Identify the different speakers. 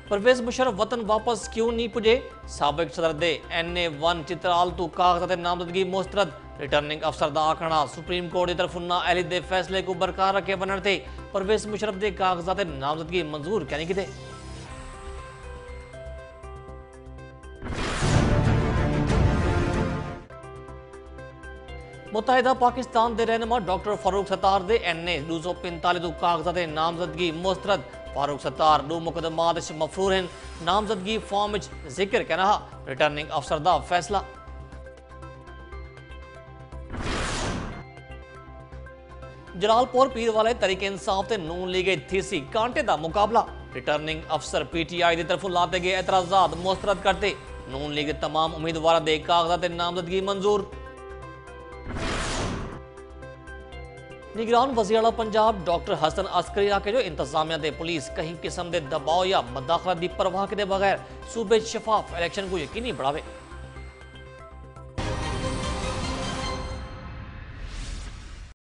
Speaker 1: परवेज मुशर्रफ वतन वापस क्यों नहीं पुजे? साबिक सदर दे NA1 चित्राल तू कागजात नामजदगी मुस्तरद। रिटर्निंग अफसर दा आखना सुप्रीम कोर्ट की तरफ अहली दे फैसले को बरकरार रखे बनने थे परवेज मुशर्रफ दे कागजात नामजदगी मंजूर क्या नहीं किते। मुत्तहिदा पाकिस्तान के रहनुमा डॉक्टर फारूक सत्तार दे NA 245 कागजात नामजदगी मुस्तरद। फारूक सत्तार दो मुकदमात मफरूर हैं। नामजदगी फॉर्म जिक्र क्या रहा। रिटर्निंग अफसर दा फैसला। जलालपुर पीर वाले तरीके इंसाफ ते नून लीग थीसी कांटे दा मुकाबला। रिटर्निंग अफसर PTI की तरफ लाते गए एतराजात मुस्तरद करते। नून लीग तमाम उम्मीदवार दे कागजात नामजदगी मंजूर। निगरान वज़ीर आला पंजाब डॉक्टर हसन अस्करी आखे जो इंतजामिया दे पुलिस कहीं किस्म के दबाव या मदाखलत की परवाह के बगैर सूबे शफाफ इलेक्शन को यकीनी बढ़ावे।